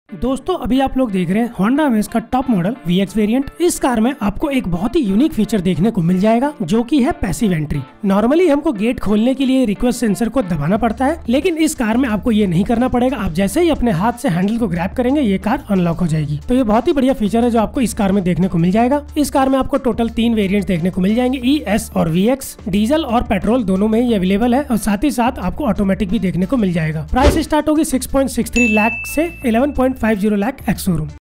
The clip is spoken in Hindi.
दोस्तों अभी आप लोग देख रहे हैं होंडा अमेज का टॉप मॉडल VX वेरिएंट। इस कार में आपको एक बहुत ही यूनिक फीचर देखने को मिल जाएगा जो कि है पैसिव एंट्री। नॉर्मली हमको गेट खोलने के लिए रिक्वेस्ट सेंसर को दबाना पड़ता है, लेकिन इस कार में आपको ये नहीं करना पड़ेगा। आप जैसे ही अपने हाथ से हैंडल को ग्रैब करेंगे ये कार अनलॉक हो जाएगी। तो ये बहुत ही बढ़िया फीचर है जो आपको इस कार में देखने को मिल जाएगा। इस कार में आपको टोटल 3 वेरिएंट देखने को मिल जाएंगे, ES और VX। डीजल और पेट्रोल दोनों में ही अवेलेबल है और साथ ही साथ आपको ऑटोमेटिक भी देखने को मिल जाएगा। प्राइस स्टार्ट होगी 6.63 लाख से 11.50 लाख एक्स शोरूम।